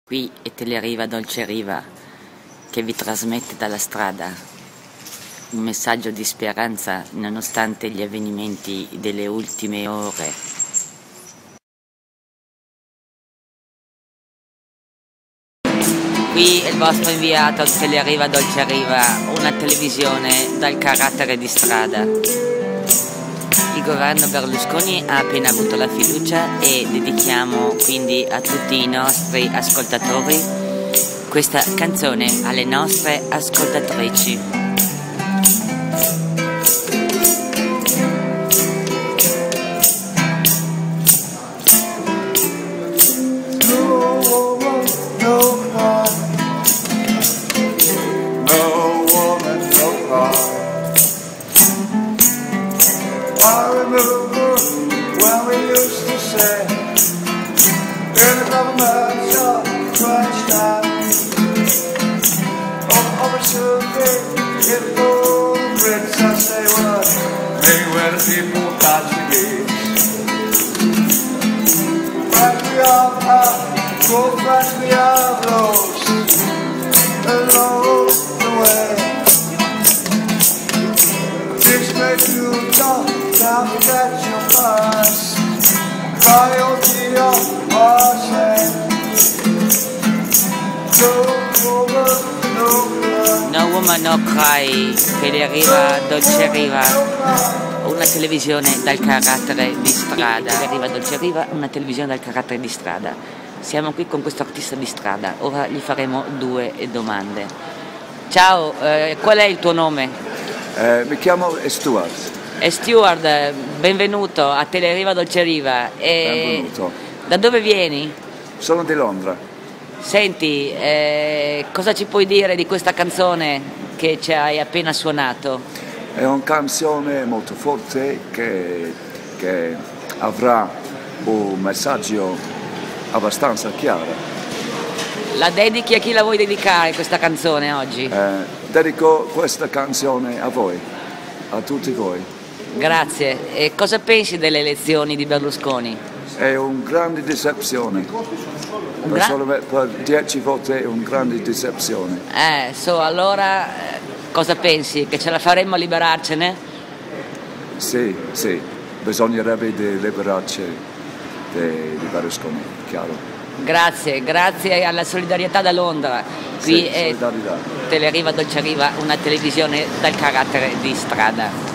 Qui è Teleriva Dolce Riva che vi trasmette dalla strada un messaggio di speranza nonostante gli avvenimenti delle ultime ore. Qui è il vostro inviato a Teleriva Dolce Riva, una televisione dal carattere di strada. Il governo Berlusconi ha appena avuto la fiducia e dedichiamo quindi a tutti i nostri ascoltatori questa canzone, alle nostre ascoltatrici. I remember when we used to say in another man's yard, crunch time. Oh, opportunity, hit the bricks, I say what? Maybe when the people touch the gates. Crash me off high, go crash me off lows, along the way. This makes you jump. Now that you must cry out to your No Woman No Cry, Teleriva Dolce Riva, una televisione dal carattere di strada. Teleriva Dolce Riva, una televisione dal carattere di strada. Siamo qui con questo artista di strada, ora gli faremo due domande. Ciao, qual è il tuo nome? Mi chiamo Stuart. Stuart, benvenuto a Teleriva Dolce Riva. Benvenuto. Da dove vieni? Sono di Londra. Senti, cosa ci puoi dire di questa canzone che ci hai appena suonato? È una canzone molto forte che avrà un messaggio abbastanza chiaro. La dedichi a chi la vuoi dedicare questa canzone oggi? Dedico questa canzone a voi, a tutti voi. Grazie. E cosa pensi delle elezioni di Berlusconi? È una grande decepzione. Per 10 voti è una grande decepzione. Allora cosa pensi? Che ce la faremmo a liberarcene? Sì, bisognerebbe di liberarci di Berlusconi, chiaro. Grazie alla solidarietà da Londra. Qui è Teleriva Dolce Riva, una televisione dal carattere di strada.